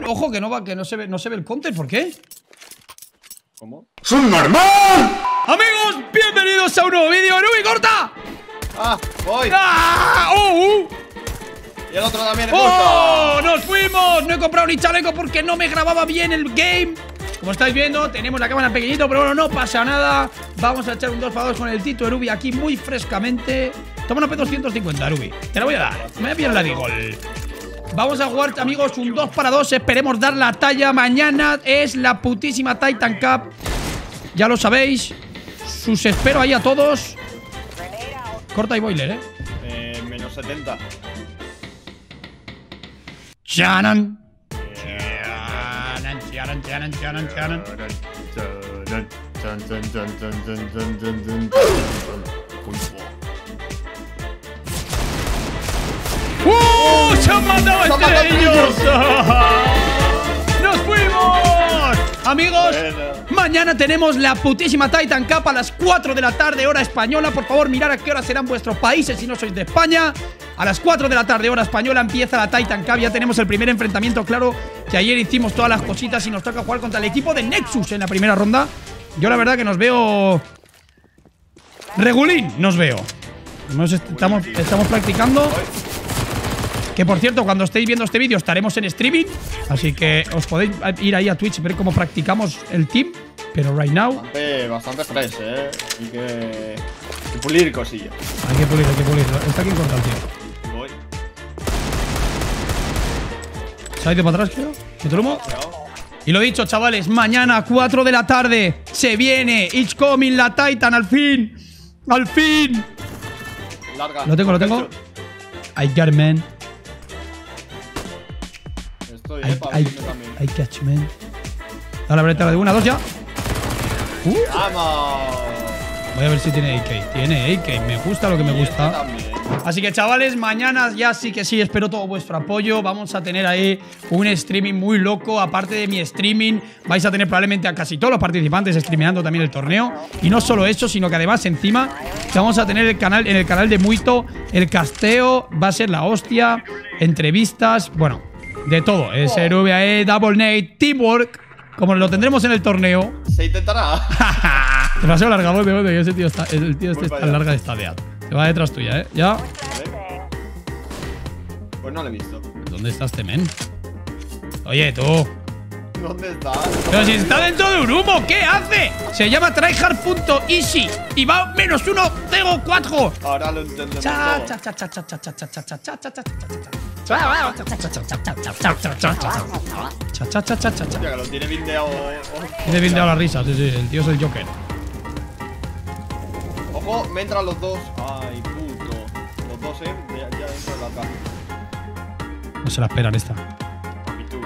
Ojo, que no se ve el counter. ¿Por qué? ¿Cómo? ¡Son normal! Amigos, bienvenidos a un nuevo vídeo. ¡Nubi, corta! ¡Ah! ¡Voy! ¡Ah! Y el otro también. ¡Oh! ¡Nos fuimos! No he comprado ni chaleco porque no me grababa bien el game. Como estáis viendo, tenemos la cámara pequeñito, pero bueno, no pasa nada. Vamos a echar un 2x2 con el Tito Erubi aquí muy frescamente. Toma una P250, Erubi. Te la voy a dar. Me voy a pillar la de gol. Vamos a jugar, amigos, un 2x2. Esperemos dar la talla. Mañana es la putísima Titan Cup. Ya lo sabéis. Sus espero ahí a todos. Corta y boiler, Menos 70. ¡Chanan! ¡Se han matado entre ellos! ¡Nos fuimos! Amigos, mañana tenemos la putísima Titan Cup a las 4 de la tarde, hora española. Por favor, mirad a qué hora serán vuestros países si no sois de España. A las 4 de la tarde, hora española, empieza la Titan Cup. Ya tenemos el primer enfrentamiento, claro, que ayer hicimos todas las cositas y nos toca jugar contra el equipo de Nexus en la primera ronda. Yo la verdad que nos veo... regulín, nos veo. Estamos practicando. Que por cierto, cuando estéis viendo este vídeo estaremos en streaming. Así que os podéis ir ahí a Twitch y ver cómo practicamos el team. Pero right now… Bastante fresh, Hay que pulir cosillas. Hay que pulirlo. Está aquí en corta el tío. Voy. ¿Se ha ido para atrás, creo? ¿Me trumo? Y lo dicho, chavales, mañana 4 de la tarde se viene It's Coming la Titan, al fin. ¡Al fin! Larga. Lo tengo. I got it, man. Estoy, I catch, man. Da la breta de una, dos ya. ¡Vamos! Voy a ver si tiene AK. Tiene AK, me gusta lo que me gusta. Así que, chavales, mañana ya sí que sí, espero todo vuestro apoyo. Vamos a tener ahí un streaming muy loco. Aparte de mi streaming, vais a tener probablemente a casi todos los participantes streameando también el torneo. Y no solo eso, sino que además encima vamos a tener en el canal de Muito el casteo. Va a ser la hostia. Entrevistas, bueno, de todo. Es RVAE, Double Nate, Teamwork. Como lo tendremos en el torneo. Se intentará. Demasiado larga, bote. Ese tío está, el tío este está larga de estadear. Se va detrás tuya, Ya. A ver. Pues no lo he visto. ¿Dónde está este men? Oye, tú. ¿Dónde está? Pero si está dentro de un humo, ¿qué hace? Se llama tryhard.easy y va -1, tengo 4. Ahora lo entendemos todo. Que lo tiene bindeado. Tiene bindeado la risa, sí, el tío es el Joker. Ojo, me entran los dos. Ay, puto. Los dos, ya dentro de la caja. No se la esperan esta. Y tú.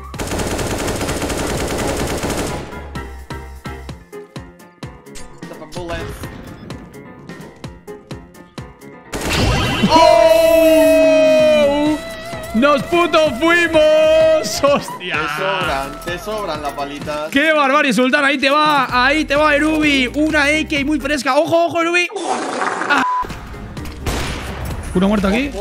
¡Oh! ¡Nos puto fuimos! ¡Hostia! Te sobran las palitas. ¡Qué barbarie, Sultán! Ahí te va, Erubi. Una AK muy fresca. ¡Ojo, Erubi! ¡Ah! Uno muerto aquí.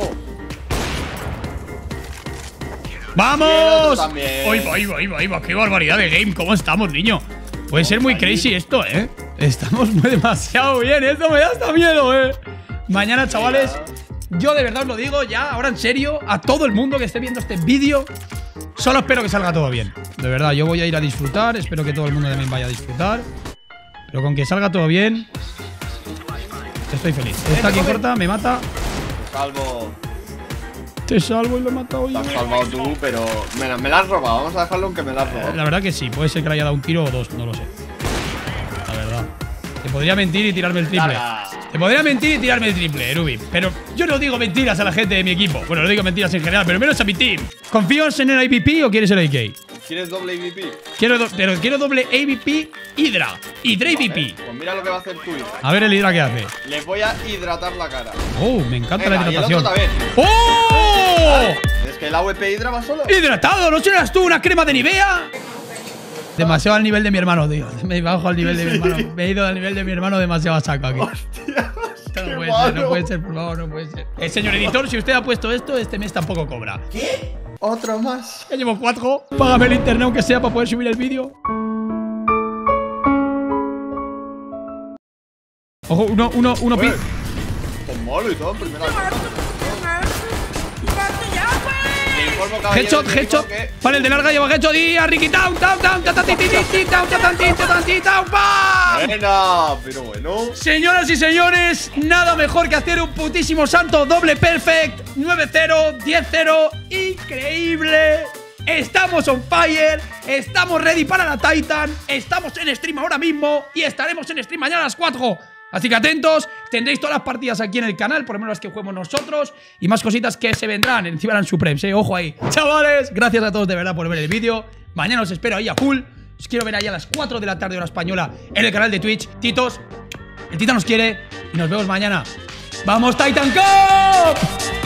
¡Vamos! Ahí va. ¡Qué barbaridad de game! ¿Cómo estamos, niño? Puede ser muy crazy esto, Estamos demasiado bien. Esto me da hasta miedo, Mañana, chavales, yo de verdad os lo digo ya, ahora en serio, a todo el mundo que esté viendo este vídeo, solo espero que salga todo bien. De verdad, yo voy a ir a disfrutar, espero que todo el mundo también vaya a disfrutar. Pero con que salga todo bien, estoy feliz. Está aquí en corta, me mata. Te salvo y lo he matado yo. Te has salvado tú, pero me la has robado. Vamos a dejarlo aunque me la has robado. La verdad que sí, puede ser que le haya dado un tiro o dos, no lo sé. La verdad. Te podría mentir y tirarme el triple. Erubi. Pero yo no digo mentiras a la gente de mi equipo. Bueno, no digo mentiras en general, pero menos a mi team. ¿Confías en el AVP o quieres el AK? ¿Quieres doble AVP? Quiero doble AVP Hydra. Hydra AVP. Pues mira lo que va a hacer tu Hydra. A ver el Hydra qué hace. Les voy a hidratar la cara. Oh, me encanta la hidratación. ¡Oh! Es que el AWP Hydra va solo. ¡Hidratado! ¿No serás tú una crema de Nivea? Demasiado al nivel de mi hermano, tío. Me bajo al nivel de mi hermano. Me he ido al nivel de mi hermano demasiado a saco aquí. Hostia, no puede ser, por favor, no puede ser. Señor editor, si usted ha puesto esto, este mes tampoco cobra. ¿Qué? Otro más. Ya llevo 4. Págame el internet aunque sea para poder subir el vídeo. Ojo, uno pi. Con molo y todo, primera. Headshot. Vale, el de larga lleva headshot y a Ricky down. Buena, pero bueno. Señoras y señores, nada mejor que hacer un putísimo santo doble perfect. 9-0, 10-0. Increíble. Estamos on fire. Estamos ready para la Titan. Estamos en stream ahora mismo y estaremos en stream mañana a las 4. Así que atentos, tendréis todas las partidas aquí en el canal, por lo menos las que juguemos nosotros, y más cositas que se vendrán en Cyberland Supremes, ojo ahí. Chavales, gracias a todos de verdad por ver el vídeo. Mañana os espero ahí a full. Os quiero ver ahí a las 4 de la tarde hora española en el canal de Twitch. Titos, el Titan nos quiere y nos vemos mañana. ¡Vamos, Titan Cup!